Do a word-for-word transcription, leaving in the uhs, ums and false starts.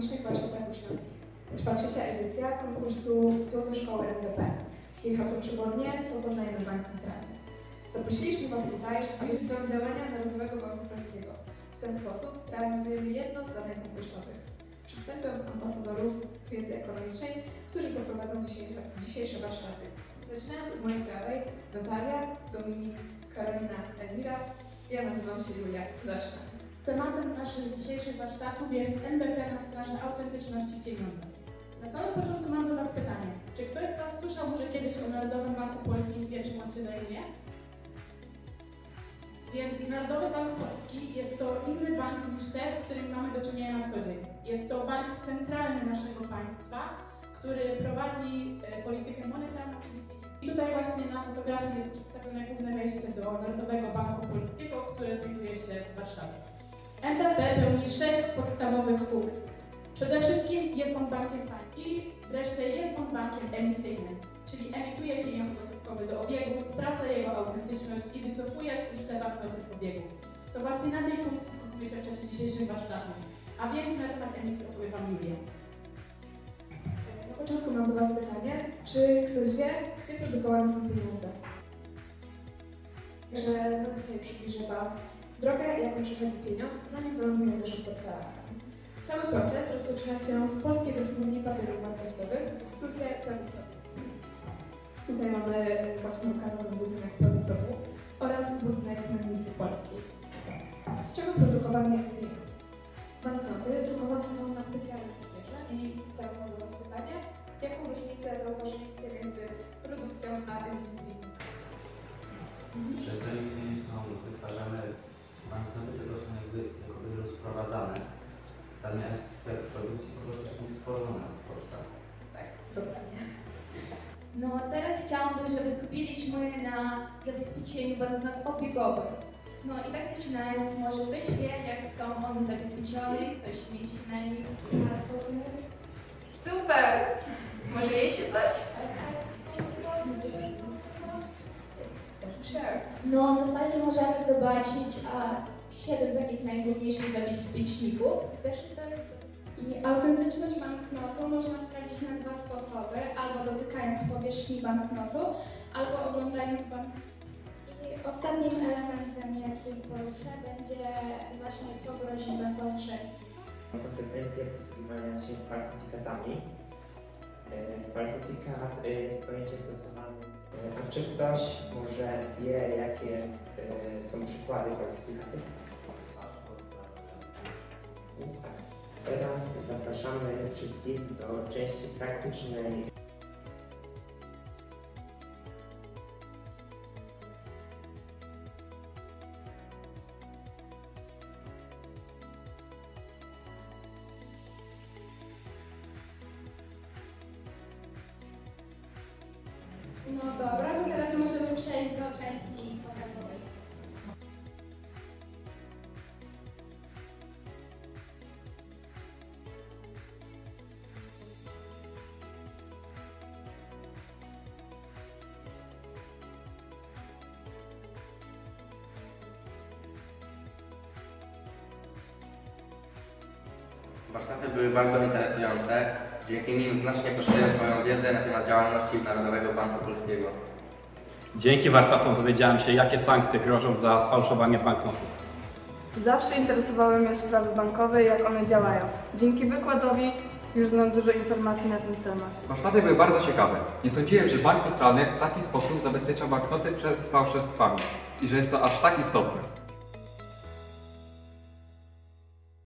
Ekonomicznych Warsztatach Uczniowskich. Trwa trzecia edycja konkursu Złote Szkoły N B P. Jej hasło przewodnie to Poznajemy Bank Centralny. Zaprosiliśmy Was tutaj, aby do działania Narodowego Banku Polskiego. W ten sposób realizujemy jedno z zadań konkursowych. Przedstawiam ambasadorów wiedzy ekonomicznej, którzy poprowadzą dzisiejsze warsztaty. Zaczynając od mojej prawej, Natalia, Dominik, Karolina, Elmira. Ja nazywam się Julia. Zacznę. Tematem naszych dzisiejszych warsztatów jest N B P na straży autentyczności pieniądza. Na samym początku mam do Was pytanie. Czy ktoś z Was słyszał może kiedyś o Narodowym Banku Polskim, wie czym on się zajmuje? Więc Narodowy Bank Polski jest to inny bank niż te, z którymi mamy do czynienia na co dzień. Jest to bank centralny naszego państwa, który prowadzi e, politykę monetarną, czyli pieniędzy. I tutaj właśnie na fotografii jest przedstawione główne wejście do Narodowego Banku Polskiego, które znajduje się w Warszawie. N B P pełni sześć podstawowych funkcji. Przede wszystkim jest on bankiem państwa i wreszcie jest on bankiem emisyjnym, czyli emituje pieniądz gotówkowy do obiegu, sprawdza jego autentyczność i wycofuje zużyte banknoty z obiegu. To właśnie na tej funkcji skupimy się w czasie dzisiejszych warsztatów. A więc na temat emisji opowie Wam Julia. Na początku mam do Was pytanie, czy ktoś wie, gdzie produkowane są pieniądze? Że no dzisiaj przybliżę Wam drogę, jaką przechodzi pieniądz, zanim wyląduje w naszych portfelach. Cały proces rozpoczyna się w Polskiej Wytwórni Papierów Wartościowych, w skrócie P W P. Tutaj mamy właśnie ukazany budynek P W P oraz budynek Mennicy Polskiej. Z czego produkowany jest pieniądz? Banknoty drukowane są na specjalnym papierze i teraz mam do Was pytanie, jaką różnicę zauważyliście między produkcją a emisją pieniędzy? Przez emisję są wytwarzane banknoty, tylko są jakby, jakby rozprowadzane. Zamiast produkcji po prostu są tworzone w Polsce. Tak, dokładnie. No a teraz chciałabym, żeby skupiliśmy na zabezpieczeniu banknot obiegowych. No i tak zaczynając, może ktoś wie, jak są one zabezpieczone, coś mieści na nich. Super! Może je się coś? No na slajdzie możemy zobaczyć a, siedem takich najgłówniejszych zabezpieczników. I autentyczność banknotu można sprawdzić na dwa sposoby, albo dotykając powierzchni banknotu, albo oglądając banknot. I ostatnim elementem, jaki poruszę, będzie właśnie co grozi za fałszerstwo. Konsekwencje posługiwania się falsyfikatami. Falsyfikat jest pojęciem stosowanym. A czy ktoś może wie, jakie są przykłady falsyfikatów? Tak. Teraz zapraszamy wszystkich do części praktycznej. No dobra, to teraz możemy przejść do części pokazowej. Warsztaty były bardzo interesujące, dzięki nim znacznie poszerzyłem swoją wiedzę na temat działalności Narodowego Banku Polskiego. Dzięki warsztatom dowiedziałem się, jakie sankcje grożą za sfałszowanie banknotów. Zawsze interesowały mnie sprawy bankowe i jak one działają. Dzięki wykładowi już znam dużo informacji na ten temat. Warsztaty były bardzo ciekawe. Nie sądziłem, że bank centralny w taki sposób zabezpiecza banknoty przed fałszerstwami i że jest to aż tak istotne.